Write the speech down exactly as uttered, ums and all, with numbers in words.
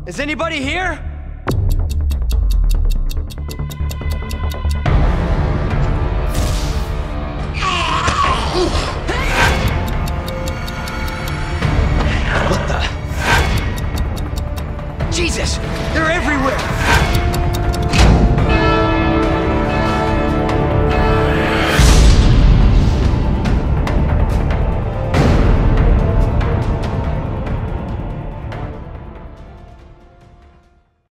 Is anybody here? What the? Jesus! They're everywhere!